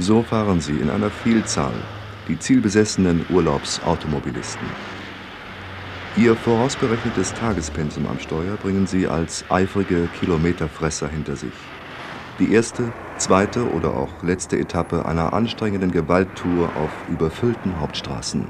So fahren sie in einer Vielzahl, die zielbesessenen Urlaubsautomobilisten. Ihr vorausberechnetes Tagespensum am Steuer bringen sie als eifrige Kilometerfresser hinter sich. Die erste, zweite oder auch letzte Etappe einer anstrengenden Gewalttour auf überfüllten Hauptstraßen.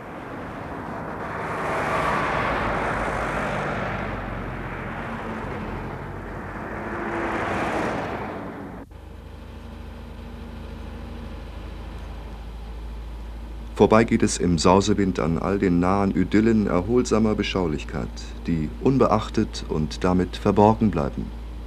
Vorbei geht es im Sausewind an all den nahen Idyllen erholsamer Beschaulichkeit, die unbeachtet und damit verborgen bleiben.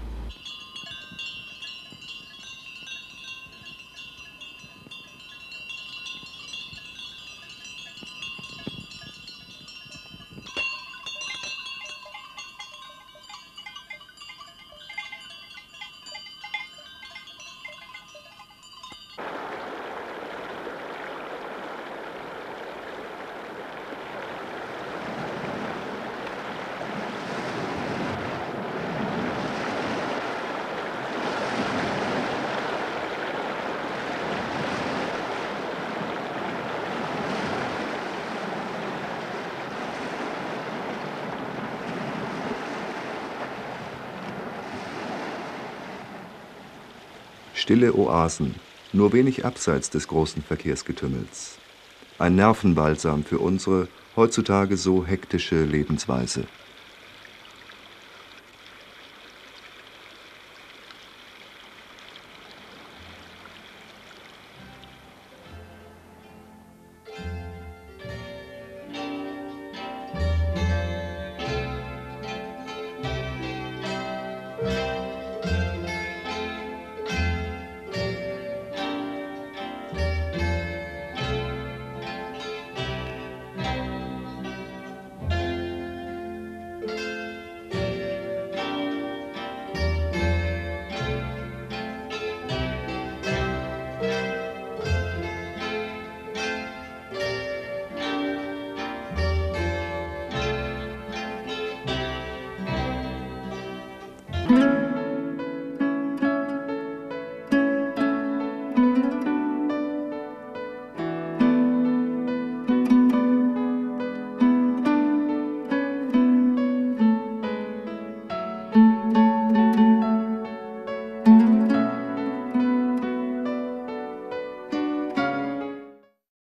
Stille Oasen, nur wenig abseits des großen Verkehrsgetümmels. Ein Nervenbalsam für unsere heutzutage so hektische Lebensweise.